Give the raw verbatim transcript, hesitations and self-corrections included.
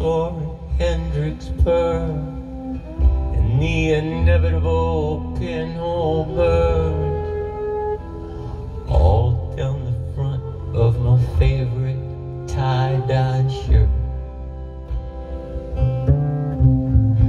soaring Hendrix purr, and the inevitable pinhole burn.